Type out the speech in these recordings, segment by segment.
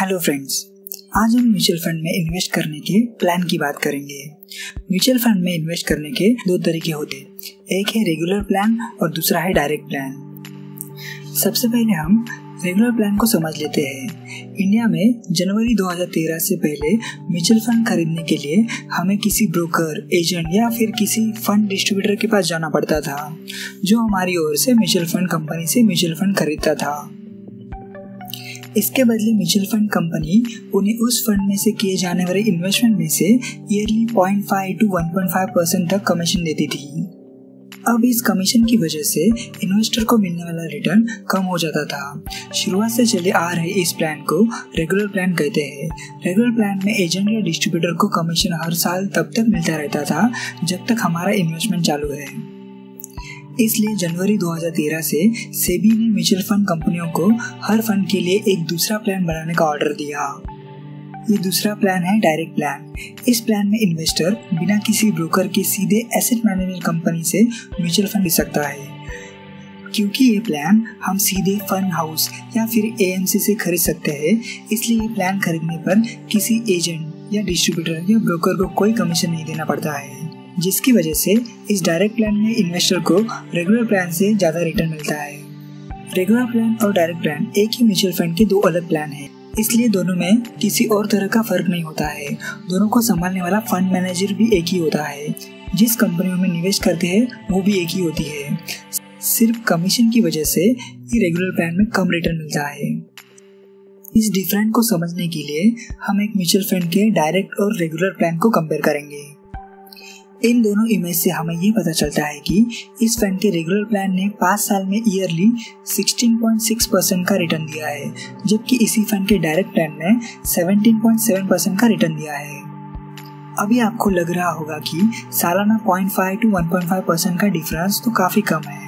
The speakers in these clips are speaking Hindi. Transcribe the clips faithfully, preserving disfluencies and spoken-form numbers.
हेलो फ्रेंड्स, आज हम म्यूचुअल फंड में इन्वेस्ट करने के प्लान की बात करेंगे। म्यूचुअल फंड में इन्वेस्ट करने के दो तरीके होते हैं, एक है रेगुलर प्लान और दूसरा है डायरेक्ट प्लान। सबसे पहले हम रेगुलर प्लान को समझ लेते हैं। इंडिया में जनवरी दो हज़ार तेरह से पहले म्यूचुअल फंड खरीदने के लिए हमें किसी ब्रोकर, एजेंट या फिर किसी फंड डिस्ट्रीब्यूटर के पास जाना पड़ता था, जो हमारी ओर से म्यूचुअल फंड कंपनी से म्यूचुअल फंड खरीदता था। इसके बदले म्यूचुअल फंड कंपनी उन्हें उस फंड में से किए जाने वाले इन्वेस्टमेंट में से yearly point five to one point five percent तक कमीशन देती थी। अब इस कमीशन की वजह से इन्वेस्टर को मिलने वाला रिटर्न कम हो जाता था। शुरुआत से चले आ रहे इस प्लान को रेगुलर प्लान कहते हैं। रेगुलर प्लान में एजेंट या डिस्ट्रीब्यूटर को कमीशन हर साल तब तक मिलता रहता था जब तक हमारा इन्वेस्टमेंट चालू है। इसलिए जनवरी दो हज़ार तेरह से सेबी ने म्यूचुअल फंड कंपनियों को हर फंड के लिए एक दूसरा प्लान बनाने का ऑर्डर दिया। ये दूसरा प्लान है डायरेक्ट प्लान। इस प्लान में इन्वेस्टर बिना किसी ब्रोकर के सीधे एसेट मैनेजमेंट कंपनी से म्यूचुअल फंड ले सकता है। क्योंकि ये प्लान हम सीधे फंड हाउस या फिर एएमसी से खरीद सकते हैं, इसलिए ये प्लान खरीदने पर किसी एजेंट या डिस्ट्रीब्यूटर या ब्रोकर को कोई कमीशन नहीं देना पड़ता है, जिसकी वजह से इस डायरेक्ट प्लान में इन्वेस्टर को रेगुलर प्लान से ज़्यादा रिटर्न मिलता है। रेगुलर प्लान और डायरेक्ट प्लान एक ही म्यूचुअल फंड के दो अलग प्लान हैं, इसलिए दोनों में किसी और तरह का फर्क नहीं होता है। दोनों को संभालने वाला फंड मैनेजर भी एक ही होता है। जिस कंपनियों में निवेश करते हैं वो भी एक ही होती है। सिर्फ कमीशन की वजह से ये रेगुलर प्लान में कम रिटर्न मिलता है। इस डिफरेंस को समझने के लिए हम एक म्यूचुअल फंड के डायरेक्ट और रेगुलर प्लान को कंपेयर करेंगे। इन दोनों इमेज से हमें ये पता चलता है कि इस फंड के रेगुलर प्लान ने पाँच साल में ईयरली सोलह पॉइंट छह परसेंट का रिटर्न दिया है, जबकि इसी फंड के डायरेक्ट प्लान ने सत्रह पॉइंट सात परसेंट का रिटर्न दिया है। अभी आपको लग रहा होगा कि सालाना point five to one point five percent का डिफरेंस तो काफ़ी कम है,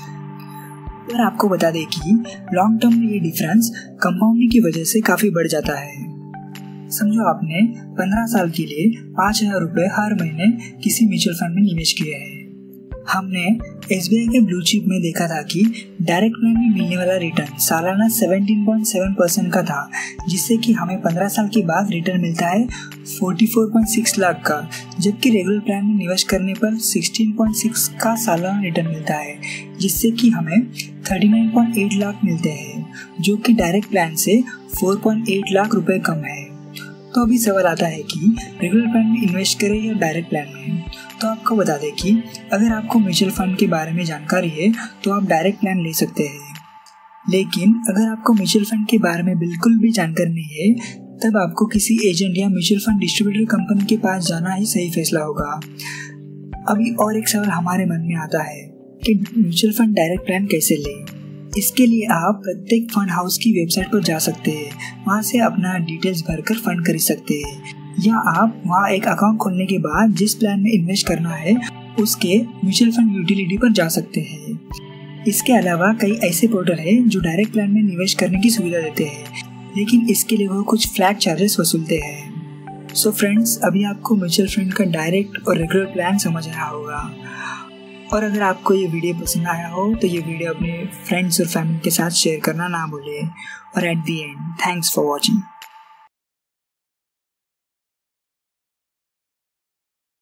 पर आपको बता दें कि लॉन्ग टर्म में ये डिफरेंस कंपाउंडिंग की वजह से काफ़ी बढ़ जाता है। समझो आपने पंद्रह साल के लिए पाँच हजार रुपये हर महीने किसी म्यूचुअल फंड में निवेश किए हैं। हमने एसबीआई के ब्लू चिप में देखा था कि डायरेक्ट प्लान में मिलने वाला रिटर्न सालाना सत्रह पॉइंट सात परसेंट का था, जिससे कि हमें पंद्रह साल के बाद रिटर्न मिलता है चौवालीस पॉइंट छह लाख का, जबकि रेगुलर प्लान में निवेश करने पर सोलह पॉइंट छह का सालाना रिटर्न मिलता है, जिससे कि हमें उनतालीस पॉइंट आठ लाख मिलते हैं, जो कि डायरेक्ट प्लान से चार पॉइंट आठ लाख रुपए कम है। तो अभी सवाल आता है कि रेगुलर प्लान में इन्वेस्ट करें या डायरेक्ट प्लान में। तो आपको बता दें कि अगर आपको म्यूचुअल फंड के बारे में जानकारी है तो आप डायरेक्ट प्लान ले सकते हैं, लेकिन अगर आपको म्यूचुअल फंड के बारे में बिल्कुल भी जानकारी नहीं है तब आपको किसी एजेंट या म्यूचुअल फंड डिस्ट्रीब्यूटर कंपनी के पास जाना ही सही फैसला होगा। अभी और एक सवाल हमारे मन में आता है कि म्यूचुअल फंड डायरेक्ट प्लान कैसे लें। इसके लिए आप प्रत्येक फंड हाउस की वेबसाइट पर जा सकते हैं, वहाँ से अपना डिटेल्स भरकर फंड खरीद सकते हैं, या आप वहाँ एक अकाउंट खोलने के बाद जिस प्लान में इन्वेस्ट करना है उसके म्यूचुअल फंड यूटिलिटी पर जा सकते हैं। इसके अलावा कई ऐसे पोर्टल हैं जो डायरेक्ट प्लान में निवेश करने की सुविधा देते हैं, लेकिन इसके लिए वो कुछ फ्लैट चार्जेस वसूलते हैं। सो फ्रेंड्स, अभी आपको म्यूचुअल फंड का डायरेक्ट और रेगुलर प्लान समझ आया होगा। और अगर आपको ये वीडियो पसंद आया हो तो ये वीडियो अपने फ्रेंड्स और फैमिली के साथ शेयर करना ना भूलें। और at the end, thanks for watching.